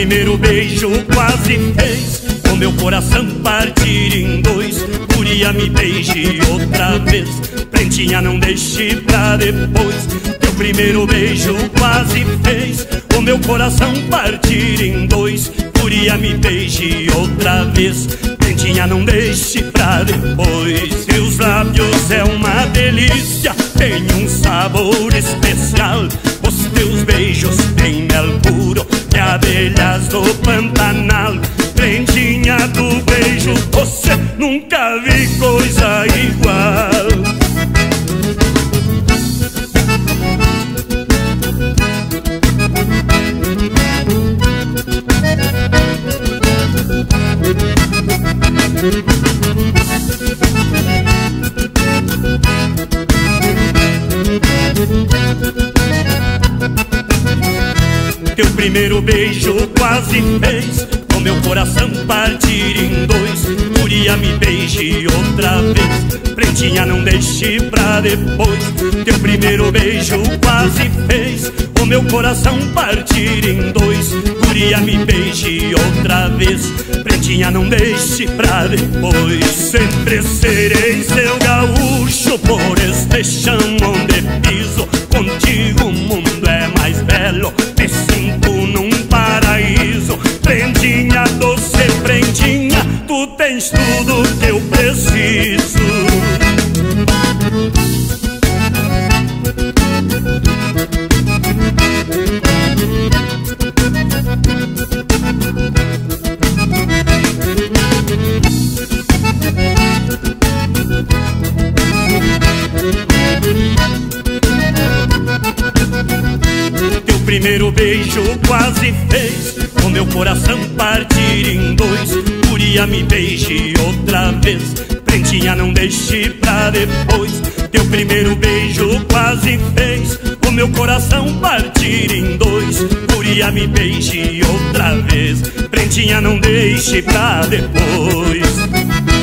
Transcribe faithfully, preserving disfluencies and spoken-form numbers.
primeiro beijo quase fez o meu coração partir em dois. Guria, me beije outra vez, prentinha, não deixe pra depois. Teu primeiro beijo quase fez o meu coração partir em dois. Guria, me beije outra vez, prentinha, não deixe pra depois. Teus lábios é uma delícia, tem um sabor especial. Os teus beijos têm mel puro de abelhas do Pantanal. Prentinha, do beijo você nunca vi coisa igual. Teu primeiro beijo quase fez o meu coração partir em dois. Guria, me beije outra vez, prentinha, não deixe pra depois. Teu primeiro beijo quase fez o meu coração partir em dois. Guria, me beije outra vez, prentinha, não deixe pra depois. Sempre serei seu gaúcho por este chão onde piso. Contigo o mundo é mais belo, me sinto num paraíso. Prentinha, doce prentinha, tu tens tudo que eu preciso. Teu primeiro beijo quase fez o meu coração partir em dois. Guria, me beije outra vez, prentinha, não deixe pra depois. Teu primeiro beijo quase fez o meu coração partir em dois. Guria, me beije outra vez, prentinha, não deixe pra depois.